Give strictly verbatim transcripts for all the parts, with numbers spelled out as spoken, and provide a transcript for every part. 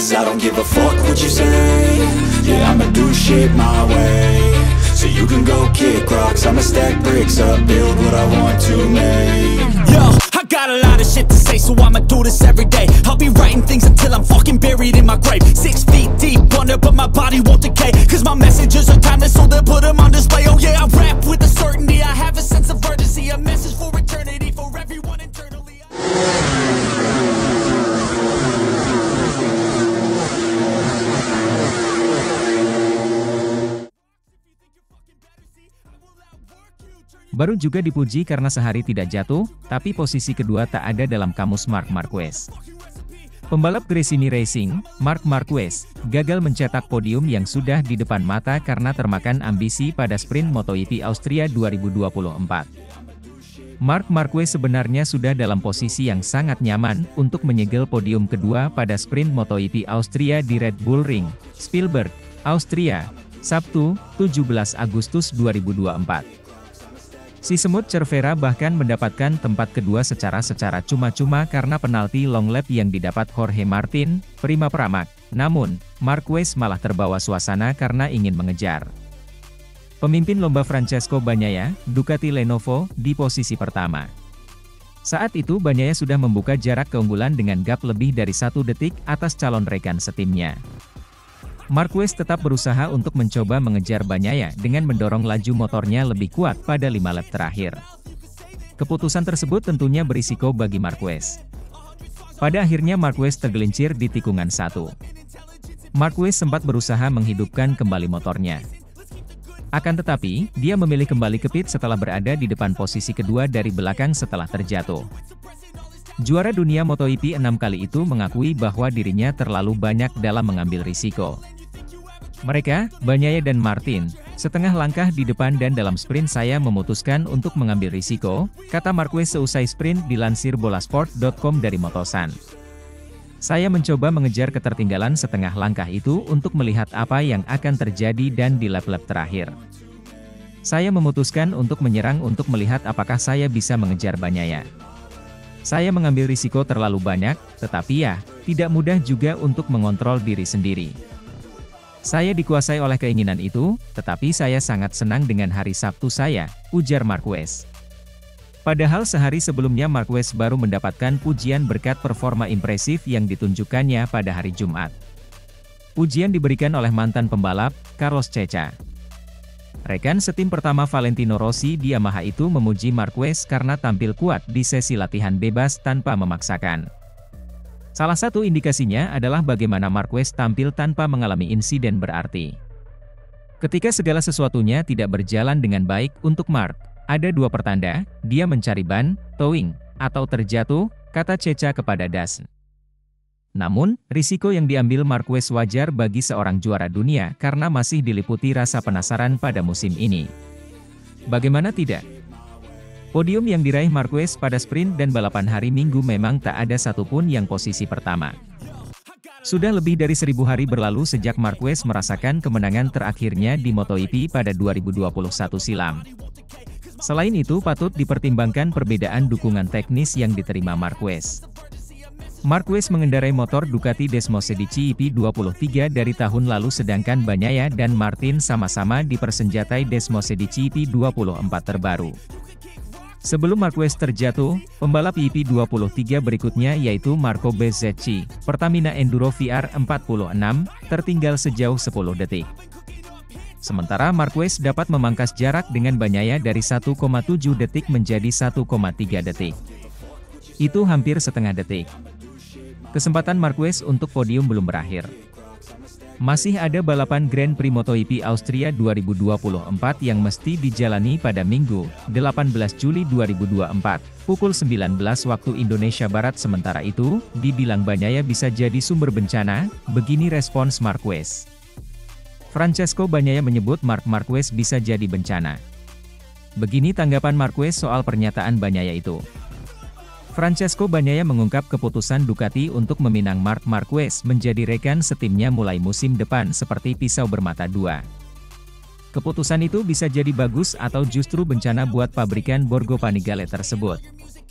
'cause I don't give a fuck what you say. Yeah, I'ma do shit my way. So you can go kick rocks, I'ma stack bricks up, build what I want to make. Yo, I got a lot of shit to say, so I'ma do this every day. I'll be writing things until I'm fucking buried in my grave. Six feet deep under, but my body won't decay. Cause my messages are timeless, so they'll put them on display. Oh yeah, I rap with a certainty, I have a sense of urgency. A message for eternity, for everyone internally. Baru juga dipuji karena sehari tidak jatuh, tapi posisi kedua tak ada dalam kamus Marc Marquez. Pembalap Gresini Racing, Marc Marquez, gagal mencetak podium yang sudah di depan mata karena termakan ambisi pada sprint MotoGP Austria dua ribu dua puluh empat. Marc Marquez sebenarnya sudah dalam posisi yang sangat nyaman untuk menyegel podium kedua pada sprint MotoGP Austria di Red Bull Ring, Spielberg, Austria, Sabtu, tujuh belas Agustus dua ribu dua puluh empat. Si semut Cervera bahkan mendapatkan tempat kedua secara secara cuma-cuma karena penalti long lap yang didapat Jorge Martin, Prima Pramac. Namun, Marquez malah terbawa suasana karena ingin mengejar pemimpin lomba Francesco Bagnaia, Ducati Lenovo, di posisi pertama. Saat itu Bagnaia sudah membuka jarak keunggulan dengan gap lebih dari satu detik atas calon rekan setimnya. Marquez tetap berusaha untuk mencoba mengejar Bagnaia dengan mendorong laju motornya lebih kuat pada lima lap terakhir. Keputusan tersebut tentunya berisiko bagi Marquez. Pada akhirnya Marquez tergelincir di tikungan satu. Marquez sempat berusaha menghidupkan kembali motornya. Akan tetapi, dia memilih kembali ke pit setelah berada di depan posisi kedua dari belakang setelah terjatuh. Juara dunia MotoGP enam kali itu mengakui bahwa dirinya terlalu banyak dalam mengambil risiko. Mereka, Bagnaia dan Martin, setengah langkah di depan dan dalam sprint saya memutuskan untuk mengambil risiko, kata Marquez seusai sprint dilansir bolasport dot com dari Motosan. Saya mencoba mengejar ketertinggalan setengah langkah itu untuk melihat apa yang akan terjadi dan di lap-lap terakhir. Saya memutuskan untuk menyerang untuk melihat apakah saya bisa mengejar Bagnaia. Saya mengambil risiko terlalu banyak, tetapi ya, tidak mudah juga untuk mengontrol diri sendiri. Saya dikuasai oleh keinginan itu, tetapi saya sangat senang dengan hari Sabtu saya, ujar Marquez. Padahal sehari sebelumnya Marquez baru mendapatkan pujian berkat performa impresif yang ditunjukkannya pada hari Jumat. Pujian diberikan oleh mantan pembalap, Carlos Ceca. Rekan setim pertama Valentino Rossi di Yamaha itu memuji Marquez karena tampil kuat di sesi latihan bebas tanpa memaksakan. Salah satu indikasinya adalah bagaimana Marquez tampil tanpa mengalami insiden berarti. Ketika segala sesuatunya tidak berjalan dengan baik untuk Marc, ada dua pertanda, dia mencari ban, towing, atau terjatuh, kata Ceca kepada D A S. Namun, risiko yang diambil Marquez wajar bagi seorang juara dunia karena masih diliputi rasa penasaran pada musim ini. Bagaimana tidak? Podium yang diraih Marquez pada sprint dan balapan hari Minggu memang tak ada satupun yang posisi pertama. Sudah lebih dari seribu hari berlalu sejak Marquez merasakan kemenangan terakhirnya di MotoGP pada dua ribu dua puluh satu silam. Selain itu patut dipertimbangkan perbedaan dukungan teknis yang diterima Marquez. Marquez mengendarai motor Ducati Desmosedici E P dua puluh tiga dari tahun lalu sedangkan Bagnaia dan Martin sama-sama dipersenjatai Desmosedici E P dua puluh empat terbaru. Sebelum Marquez terjatuh, pembalap E P dua puluh tiga berikutnya yaitu Marco Bezzecchi, Pertamina Enduro V R empat puluh enam, tertinggal sejauh sepuluh detik. Sementara Marquez dapat memangkas jarak dengan Bagnaia dari satu koma tujuh detik menjadi satu koma tiga detik. Itu hampir setengah detik. Kesempatan Marquez untuk podium belum berakhir. Masih ada balapan Grand Prix MotoGP Austria dua ribu dua puluh empat yang mesti dijalani pada Minggu, delapan belas Juli dua ribu dua puluh empat, pukul sembilan belas waktu Indonesia Barat. Sementara itu, dibilang Bagnaia bisa jadi sumber bencana, begini respons Marquez. Francesco Bagnaia menyebut Marc Marquez bisa jadi bencana. Begini tanggapan Marquez soal pernyataan Bagnaia itu. Francesco Bagnaia mengungkap keputusan Ducati untuk meminang Marc Marquez menjadi rekan setimnya mulai musim depan seperti pisau bermata dua. Keputusan itu bisa jadi bagus atau justru bencana buat pabrikan Borgo Panigale tersebut.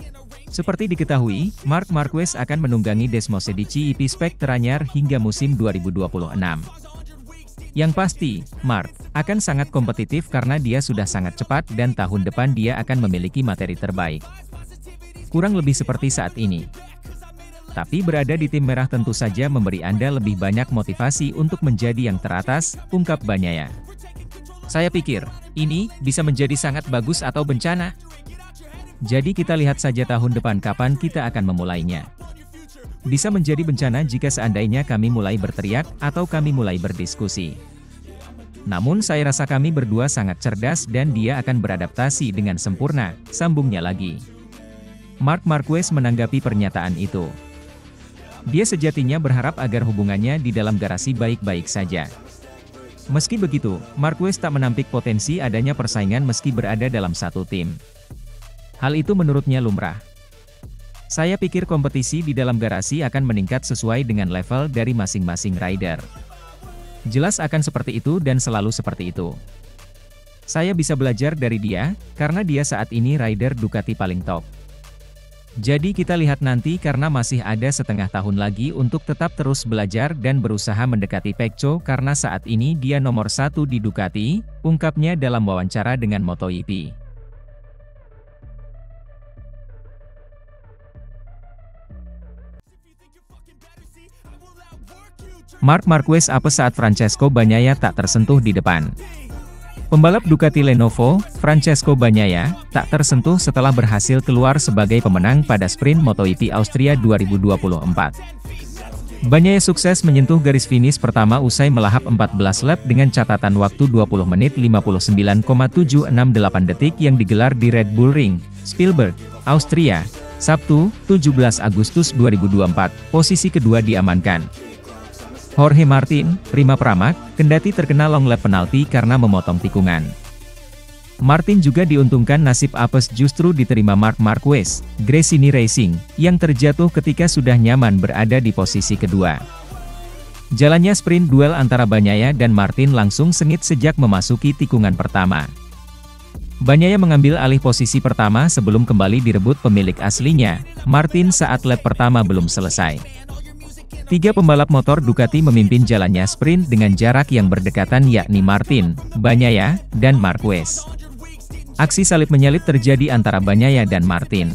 Seperti diketahui, Marc Marquez akan menunggangi Desmosedici I P Spek teranyar hingga musim dua ribu dua puluh enam. Yang pasti, Marc akan sangat kompetitif karena dia sudah sangat cepat dan tahun depan dia akan memiliki materi terbaik. Kurang lebih seperti saat ini. Tapi berada di tim merah tentu saja memberi Anda lebih banyak motivasi untuk menjadi yang teratas, ungkap Bagnaia. Saya pikir, ini bisa menjadi sangat bagus atau bencana. Jadi kita lihat saja tahun depan kapan kita akan memulainya. Bisa menjadi bencana jika seandainya kami mulai berteriak, atau kami mulai berdiskusi. Namun saya rasa kami berdua sangat cerdas dan dia akan beradaptasi dengan sempurna, sambungnya lagi. Marc Marquez menanggapi pernyataan itu. Dia sejatinya berharap agar hubungannya di dalam garasi baik-baik saja. Meski begitu, Marquez tak menampik potensi adanya persaingan meski berada dalam satu tim. Hal itu menurutnya lumrah. Saya pikir kompetisi di dalam garasi akan meningkat sesuai dengan level dari masing-masing rider. Jelas akan seperti itu dan selalu seperti itu. Saya bisa belajar dari dia, karena dia saat ini rider Ducati paling top. Jadi kita lihat nanti karena masih ada setengah tahun lagi untuk tetap terus belajar dan berusaha mendekati Pecco karena saat ini dia nomor satu di Ducati, ungkapnya dalam wawancara dengan MotoGP. Marc Marquez apes saat Francesco Bagnaia tak tersentuh di depan. Pembalap Ducati Lenovo, Francesco Bagnaia, tak tersentuh setelah berhasil keluar sebagai pemenang pada sprint MotoGP Austria dua ribu dua puluh empat. Bagnaia sukses menyentuh garis finish pertama usai melahap empat belas lap dengan catatan waktu dua puluh menit lima puluh sembilan koma tujuh enam delapan detik yang digelar di Red Bull Ring, Spielberg, Austria, Sabtu, tujuh belas Agustus dua ribu dua puluh empat. Posisi kedua diamankan Jorge Martin, Prima Pramac, kendati terkena long lap penalti karena memotong tikungan. Martin juga diuntungkan nasib apes justru diterima Marc Marquez, Gresini Racing, yang terjatuh ketika sudah nyaman berada di posisi kedua. Jalannya sprint duel antara Bagnaia dan Martin langsung sengit sejak memasuki tikungan pertama. Bagnaia mengambil alih posisi pertama sebelum kembali direbut pemilik aslinya, Martin saat lap pertama belum selesai. Tiga pembalap motor Ducati memimpin jalannya sprint dengan jarak yang berdekatan yakni Martin, Bagnaia, dan Marquez. Aksi salip menyalip terjadi antara Bagnaia dan Martin.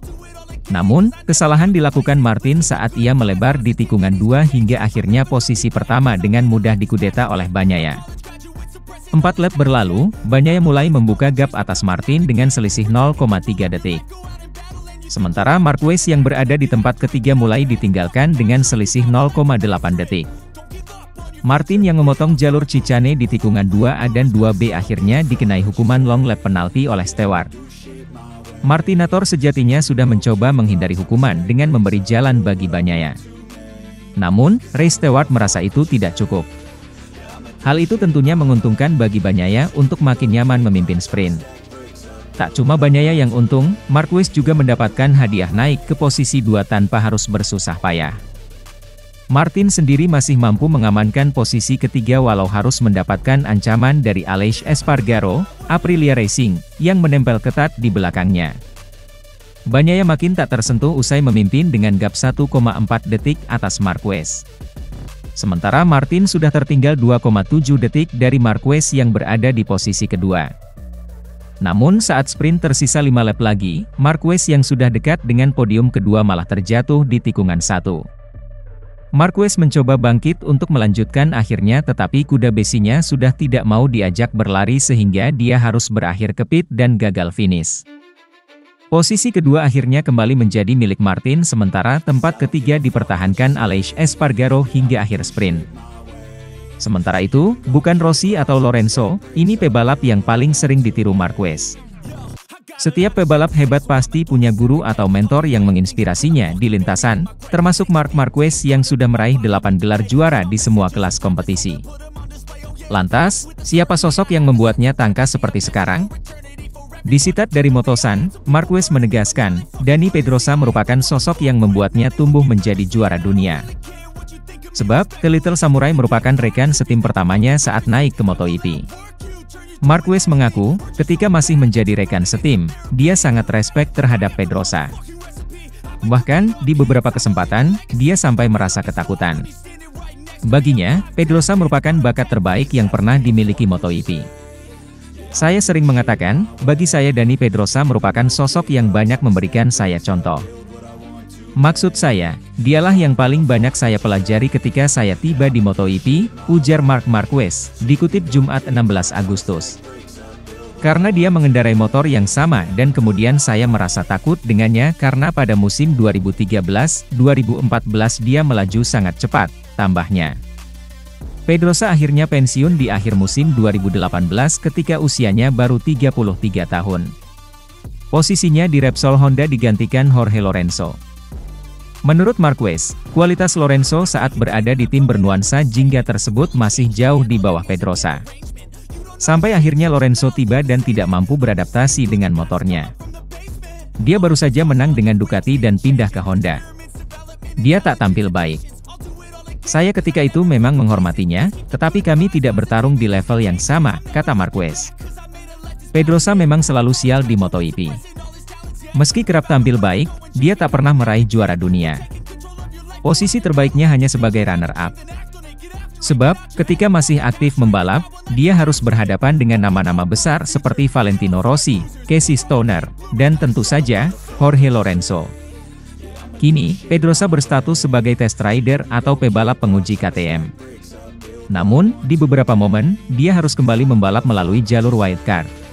Namun, kesalahan dilakukan Martin saat ia melebar di tikungan dua hingga akhirnya posisi pertama dengan mudah dikudeta oleh Bagnaia. Empat lap berlalu, Bagnaia mulai membuka gap atas Martin dengan selisih nol koma tiga detik. Sementara Marquez yang berada di tempat ketiga mulai ditinggalkan dengan selisih nol koma delapan detik. Martin yang memotong jalur Cicane di tikungan dua A dan dua B akhirnya dikenai hukuman long lap penalti oleh steward. Martinator sejatinya sudah mencoba menghindari hukuman dengan memberi jalan bagi Bagnaia. Namun, race steward merasa itu tidak cukup. Hal itu tentunya menguntungkan bagi Bagnaia untuk makin nyaman memimpin sprint. Tak cuma Bagnaia yang untung, Marquez juga mendapatkan hadiah naik ke posisi dua tanpa harus bersusah payah. Martin sendiri masih mampu mengamankan posisi ketiga walau harus mendapatkan ancaman dari Aleix Espargaro, Aprilia Racing, yang menempel ketat di belakangnya. Bagnaia makin tak tersentuh usai memimpin dengan gap satu koma empat detik atas Marquez. Sementara Martin sudah tertinggal dua koma tujuh detik dari Marquez yang berada di posisi kedua. Namun saat sprint tersisa lima lap lagi, Marquez yang sudah dekat dengan podium kedua malah terjatuh di tikungan satu. Marquez mencoba bangkit untuk melanjutkan akhirnya tetapi kuda besinya sudah tidak mau diajak berlari sehingga dia harus berakhir ke pit dan gagal finish. Posisi kedua akhirnya kembali menjadi milik Martin sementara tempat ketiga dipertahankan Aleix Espargaro hingga akhir sprint. Sementara itu, bukan Rossi atau Lorenzo, ini pebalap yang paling sering ditiru Marquez. Setiap pebalap hebat pasti punya guru atau mentor yang menginspirasinya di lintasan, termasuk Marc Marquez yang sudah meraih delapan gelar juara di semua kelas kompetisi. Lantas, siapa sosok yang membuatnya tangkas seperti sekarang? Disitat dari Motosan, Marquez menegaskan, Dani Pedrosa merupakan sosok yang membuatnya tumbuh menjadi juara dunia. Sebab, The Little Samurai merupakan rekan setim pertamanya saat naik ke MotoGP. Marquez mengaku, ketika masih menjadi rekan setim, dia sangat respek terhadap Pedrosa. Bahkan, di beberapa kesempatan, dia sampai merasa ketakutan. Baginya, Pedrosa merupakan bakat terbaik yang pernah dimiliki MotoGP. Saya sering mengatakan, bagi saya Dani Pedrosa merupakan sosok yang banyak memberikan saya contoh. Maksud saya, dialah yang paling banyak saya pelajari ketika saya tiba di MotoGP, ujar Marc Marquez, dikutip Jumat enam belas Agustus. Karena dia mengendarai motor yang sama dan kemudian saya merasa takut dengannya karena pada musim dua ribu tiga belas dua ribu empat belas dia melaju sangat cepat, tambahnya. Pedrosa akhirnya pensiun di akhir musim dua ribu delapan belas ketika usianya baru tiga puluh tiga tahun. Posisinya di Repsol Honda digantikan Jorge Lorenzo. Menurut Marquez, kualitas Lorenzo saat berada di tim bernuansa Jingga tersebut masih jauh di bawah Pedrosa. Sampai akhirnya Lorenzo tiba dan tidak mampu beradaptasi dengan motornya. Dia baru saja menang dengan Ducati dan pindah ke Honda. Dia tak tampil baik. Saya ketika itu memang menghormatinya, tetapi kami tidak bertarung di level yang sama, kata Marquez. Pedrosa memang selalu sial di MotoGP. Meski kerap tampil baik, dia tak pernah meraih juara dunia. Posisi terbaiknya hanya sebagai runner-up. Sebab, ketika masih aktif membalap, dia harus berhadapan dengan nama-nama besar seperti Valentino Rossi, Casey Stoner, dan tentu saja, Jorge Lorenzo. Kini, Pedrosa berstatus sebagai test rider atau pebalap penguji K T M. Namun, di beberapa momen, dia harus kembali membalap melalui jalur wildcard.